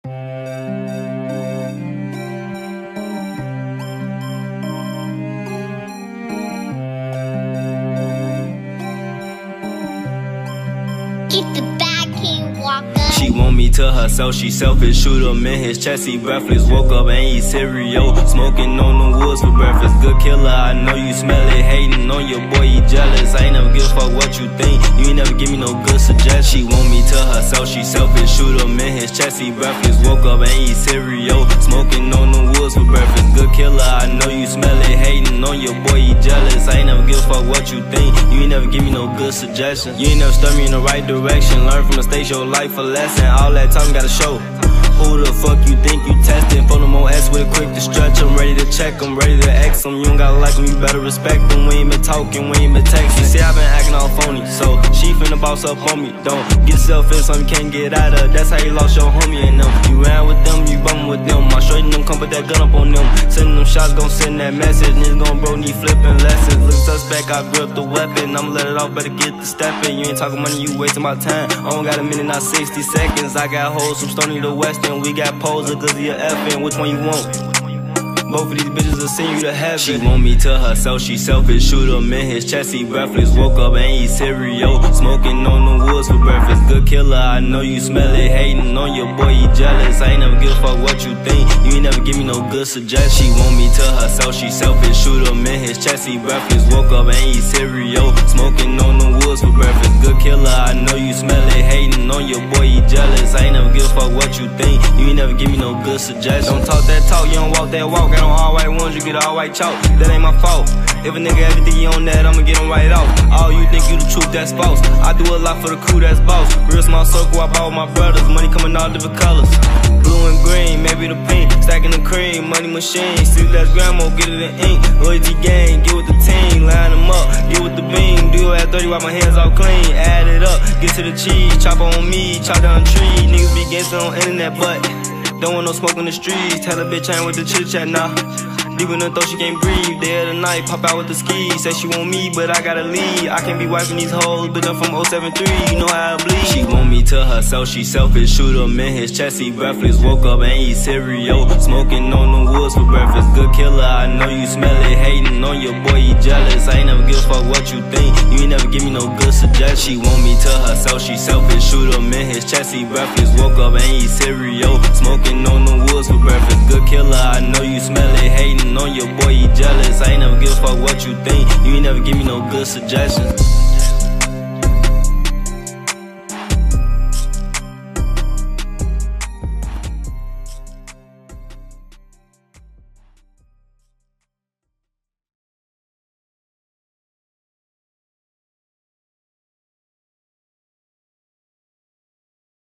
Keep the bag, King Walker. She want me to herself, she selfish. Shoot him in his chest, he breathless. Woke up and eat cereal, smoking on the woods for breakfast. Good killer, I know you smell it. Hating on your boy, he jealous. I ain't never give a fuck what you think. You ain't never give me no good suggestion. She want me to herself, she selfish. Shoot him in his chest, he breathless. Woke up and eat cereal, smoking on the woods for breakfast. Good killer, I know you smell it. Hating on your boy, he jealous. I ain't never give a fuck what you think. You ain't never give me no good suggestions. You ain't never steer me in the right direction. Learn from mistakes, your life a lesson. All that time gotta show. Who the fuck you think you testing? Phone them on S with a quick to stretch. I'm ready to check, I'm ready to X them. You don't gotta like them, you better respect them. We ain't been talking, we ain't been texting. She say I been acting all phony, so she finna boss up on me. Don't get selfish, something you can't get out of. That's how you lost your homie and them. You ran with them, you bumming with them. I straighten them, come put that gun up on them. Sending them shots, gon' send that message. Niggas gon' bro, need flipping lessons. Look suspect, I grip the weapon. I'ma let it off, better get the stepping. You ain't talking money, you wasting my time. I don't got a minute, not 60 seconds. I got hoes from Stony to Weston. We got poser cause of your effing. Which one you want? Both of these bitches will send you to heaven. She want me to herself, she selfish. Shoot him in his chest, he breathless. Woke up and eat cereal, smoking on the woods for breakfast. Good killer, I know you smell it. Hating on your boy, he jealous. I ain't never give a fuck what you think. You ain't never give me no good suggestion. She want me to herself, she selfish. Shoot him in his chest, he breathless. Woke up and eat cereal, smoking on the woods for breakfast. Good killer, I know you smell it. Hating on your boy, he jealous. I ain't never give a fuck what you think. You ain't never give me no good suggestion. Don't talk that talk, you don't walk that walk. Got on all white ones, you get all white chalk. That ain't my fault. If a nigga ever think you on that, I'ma get him right off. All you think you the truth, that's false. I do a lot for the crew, that's boss. Real small circle, I bought with my brothers. Money coming all different colors. Blue and green, maybe the pink. Stacking the cream, money machine. Sleep less grandma, get it in ink. Loyalty gang, get with the team. Line them up, get with the beam. Do it at 30 while my hands all clean. Add it up, get to the cheese. Chop on me, chop down tree. Niggas be gangsta on internet, but don't want no smoke on the streets. Tell a bitch I ain't with the chit chat, nah. Deep in the throat, she can't breathe. Day of the night, pop out with the skis. Say she want me, but I gotta leave. I can't be wiping these hoes, bitch, I'm from 073. You know how I bleed. She want me to herself, she selfish. Shoot him in his chest, he breathless. Woke up and eat cereal, smoking on the woods for breakfast. Good killer, I know you smell it. Hating on your boy, he jealous. I ain't never give a fuck what you think. You ain't never give me no good suggestion. She want me to herself, she selfish. Shoot him in his chest, he breathless. Woke up and eat cereal, smoking on the woods for breakfast. Good killer, I know you smell it. Hating on your boy, he jealous. I ain't never give a fuck what you think. You ain't never give me no good suggestions.